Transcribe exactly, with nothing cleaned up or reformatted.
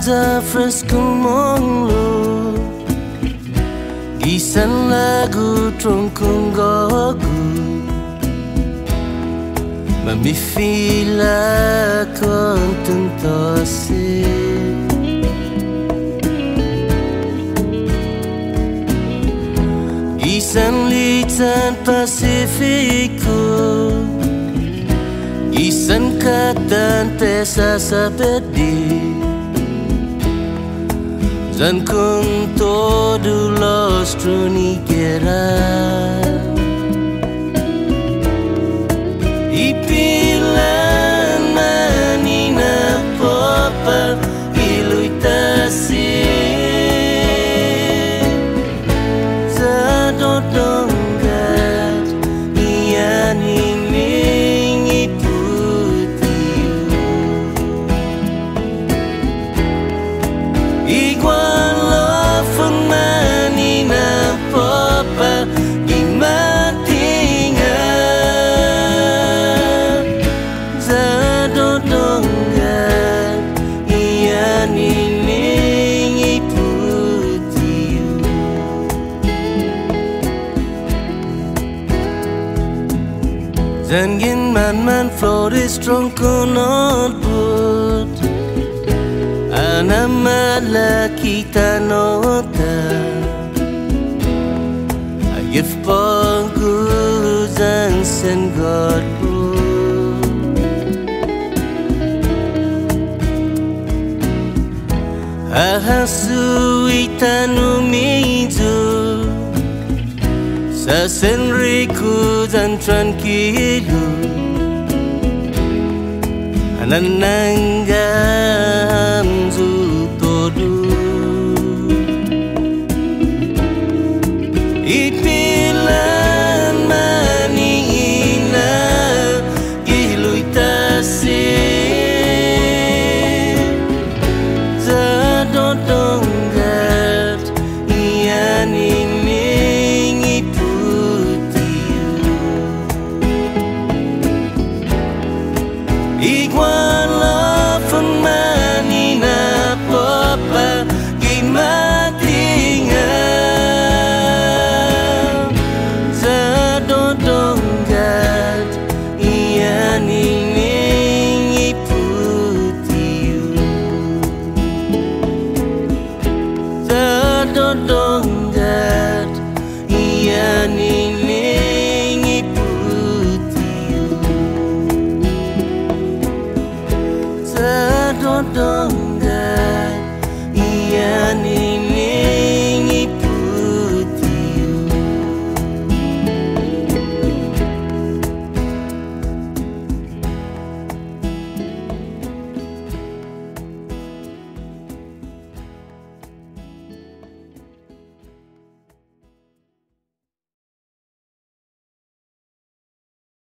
Ada fresco monglo Gisan lagu trongkong gogu Mamifila contentose Gisan litan Pasifiko Gisan katan pesa sabedi Zan kung todo los trunigera Ipilan manina popa iluitasi Zadodonggat iyan ining iputiu Igual lofun manina popa imatinga Zadodonggat iyan ining iputiu Zangin man man flores tronco notwood Anamala kita nota Ayuf paguzan sen godbu Ahasu itanu mizu Sa senriku dan tranquilo Nanangga Hamyu todo Ipilan manina iluitasi Zadodonggat iyan ining iputiu Igual lofun manina popa gimatinga Zadodonggat iyan ining iputiu Zadodonggat